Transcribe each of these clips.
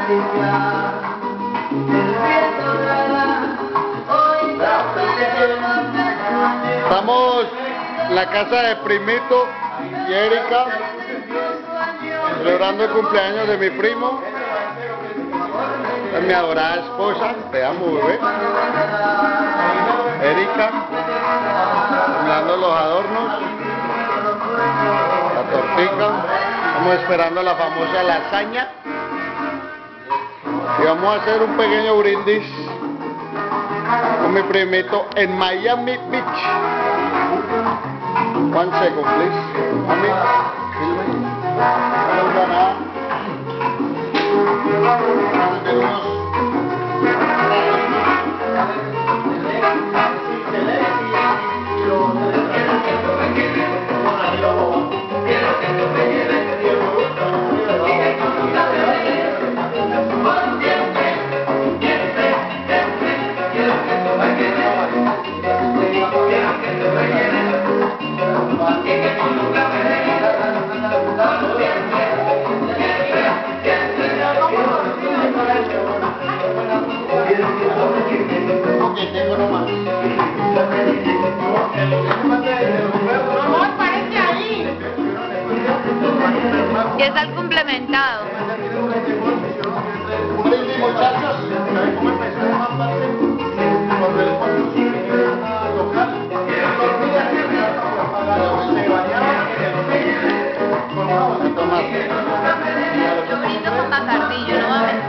Estamos en la casa de Primito y Erika, celebrando el cumpleaños de mi primo. Es mi adorada esposa, te amo, bebé. Erika, mirando los adornos, la tortica. Estamos esperando la famosa lasaña. Y vamos a hacer un pequeño brindis con mi primito en Miami Beach. 1 second, please. Mami, filme. No nos da nada. Ya está el complementado. Muchachos, ¿saben cómo empezó esa parte? Cuando el pueblo local se bañaba con una bolsita más. Yo brindo con Bacardillo, no va a ver.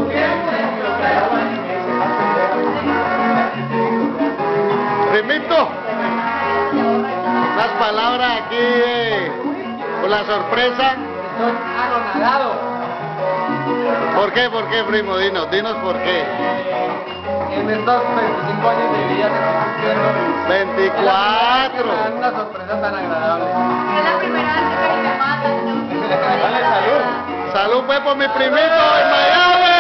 Primito, unas palabras aquí por la sorpresa. Estoy anonadado. ¿Por qué, primo? Dinos por qué. En estos 25 años de vida que estoy cumpliendo. 24. Me dan una sorpresa tan agradable. Es la primera vez que me matan. Dale, salud. Salud pues por mi primito en Miami.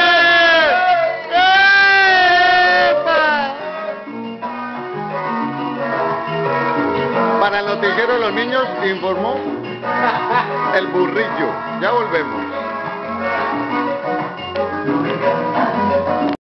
¡Epa! Para el noticiero de los niños informó el burrillo. Ya volvemos.